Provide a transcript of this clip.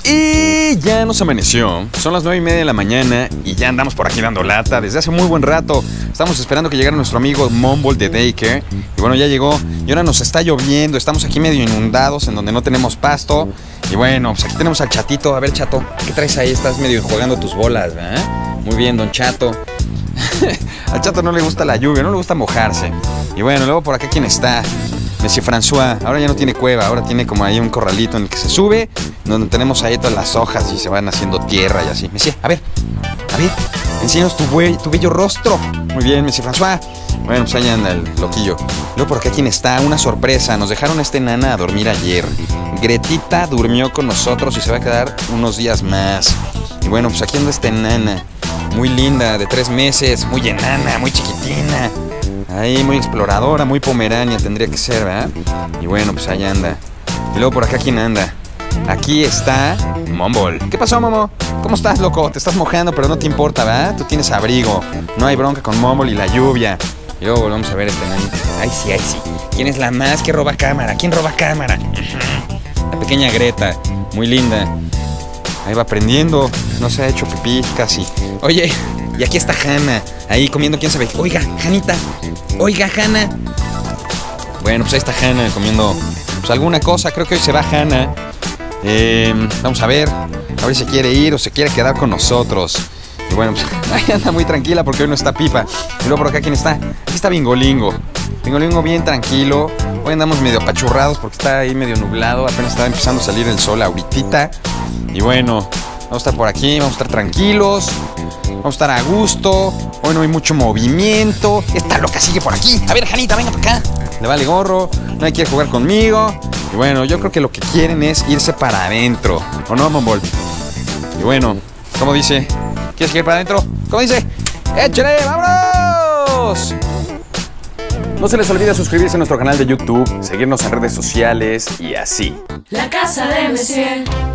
Y ya nos amaneció, son las 9:30 de la mañana y ya andamos por aquí dando lata desde hace muy buen rato. Estamos esperando que llegara nuestro amigo Mumble de Daycare. Y bueno, ya llegó y ahora nos está lloviendo, estamos aquí medio inundados en donde no tenemos pasto. Y bueno, pues aquí tenemos al Chatito. A ver, Chato, ¿qué traes ahí? Estás medio jugando tus bolas, ¿verdad? Muy bien, don Chato. Al Chato no le gusta la lluvia, no le gusta mojarse. Y bueno, luego por acá, ¿quién está? Monsieur François, ahora ya no tiene cueva, ahora tiene como ahí un corralito en el que se sube, donde tenemos ahí todas las hojas y se van haciendo tierra y así. Monsieur, a ver, enséñanos tu bello rostro. Muy bien, Monsieur François. Bueno, pues ahí anda el loquillo. Luego por acá, ¿quién está? Una sorpresa, nos dejaron a esta enana a dormir ayer. Gretita durmió con nosotros y se va a quedar unos días más. Y bueno, pues aquí anda esta enana, muy linda, de 3 meses, muy enana, muy chiquitina. Ahí, muy exploradora, muy pomerania tendría que ser, ¿verdad? Y bueno, pues ahí anda. Y luego por acá, ¿quién anda? Aquí está Mumble. ¿Qué pasó, Momo? ¿Cómo estás, loco? Te estás mojando, pero no te importa, ¿verdad? Tú tienes abrigo. No hay bronca con Mumble y la lluvia. Y luego volvemos a ver este nanito. Ay, sí. ¿Quién es la más que roba cámara? ¿Quién roba cámara? La pequeña Greta, muy linda. Ahí va aprendiendo. No se ha hecho pipí casi. Oye, y aquí está Hanna, ahí comiendo, quién sabe. Oiga, Janita. Oiga, Hanna. Bueno, pues ahí está Hanna comiendo pues alguna cosa. Creo que hoy se va Hanna. Vamos a ver si se quiere ir o se quiere quedar con nosotros. Y bueno, pues ahí anda muy tranquila porque hoy no está Pipa. Y luego por acá, ¿quién está? Aquí está Bingolingo. Bingolingo bien tranquilo. Hoy andamos medio apachurrados porque está ahí medio nublado. Apenas está empezando a salir el sol ahorita. Y bueno, vamos a estar por aquí, vamos a estar tranquilos. Vamos a estar a gusto. Hoy no hay mucho movimiento. Esta loca sigue por aquí. A ver, Janita, venga para acá. Le vale gorro. Nadie quiere jugar conmigo. Y bueno, yo creo que lo que quieren es irse para adentro. ¿O no, Mumble? Y bueno, ¿cómo dice? ¿Quieres ir para adentro? ¿Cómo dice? ¡Échale! ¡Vámonos! No se les olvide suscribirse a nuestro canal de YouTube, seguirnos en redes sociales y así. La casa de Monsieur.